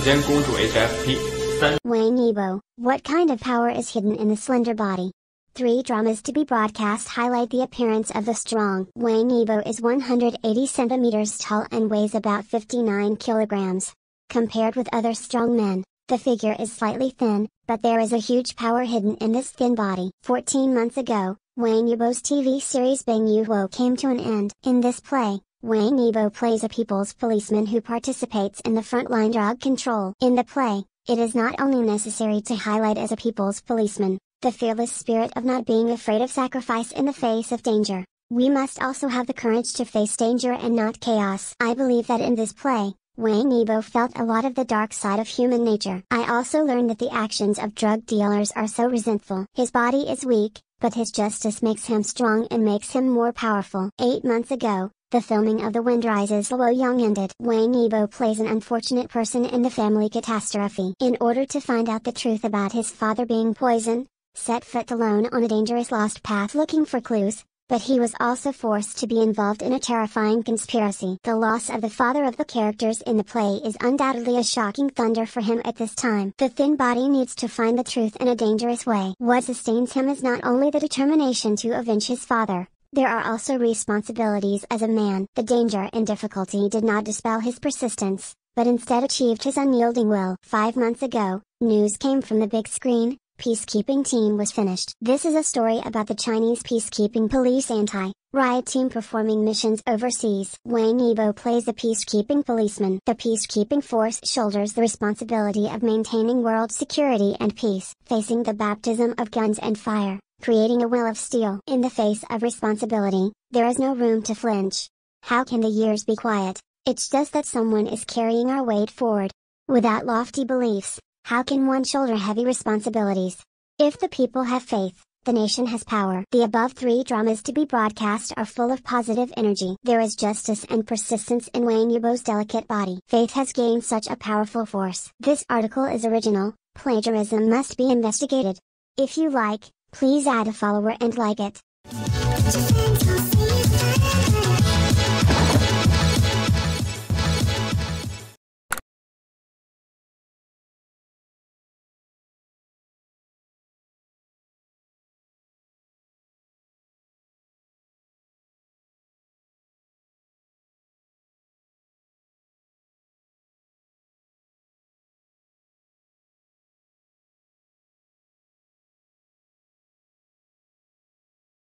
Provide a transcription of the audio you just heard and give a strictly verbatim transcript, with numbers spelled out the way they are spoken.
间公主 H F P 三 Wang Yibo, what kind of power is hidden in the slender body? Three dramas to be broadcast highlight the appearance of the strong. Wang Yibo is one hundred eighty centimeters tall and weighs about fifty-nine kilograms. Compared with other strong men, the figure is slightly thin, but there is a huge power hidden in this thin body. fourteen months ago, Wang Yibo's T V series Bang Yuo came to an end. In this play, Wang Yibo plays a people's policeman who participates in the frontline drug control. In the play, it is not only necessary to highlight as a people's policeman the fearless spirit of not being afraid of sacrifice in the face of danger, we must also have the courage to face danger and not chaos. I believe that in this play, Wang Yibo felt a lot of the dark side of human nature. I also learned that the actions of drug dealers are so resentful. His body is weak, but his justice makes him strong and makes him more powerful. Eight months ago, the filming of The Wind Rises Luoyang ended. Wang Yibo plays an unfortunate person in the family catastrophe. In order to find out the truth about his father being poisoned, set foot alone on a dangerous lost path looking for clues, but he was also forced to be involved in a terrifying conspiracy. The loss of the father of the characters in the play is undoubtedly a shocking thunder for him at this time. The thin body needs to find the truth in a dangerous way. What sustains him is not only the determination to avenge his father, there are also responsibilities as a man. The danger and difficulty did not dispel his persistence, but instead achieved his unyielding will. Five months ago, news came from the big screen. Peacekeeping team was finished. This is a story about the Chinese peacekeeping police anti-riot team performing missions overseas. Wang Yibo plays the peacekeeping policeman. The peacekeeping force shoulders the responsibility of maintaining world security and peace, facing the baptism of guns and fire, creating a will of steel. In the face of responsibility, there is no room to flinch. How can the years be quiet? It's just that someone is carrying our weight forward. Without lofty beliefs, how can one shoulder heavy responsibilities? If the people have faith, the nation has power. The above three dramas to be broadcast are full of positive energy. There is justice and persistence in Wang Yibo's delicate body. Faith has gained such a powerful force. This article is original. Plagiarism must be investigated. If you like, please add a follower and like it.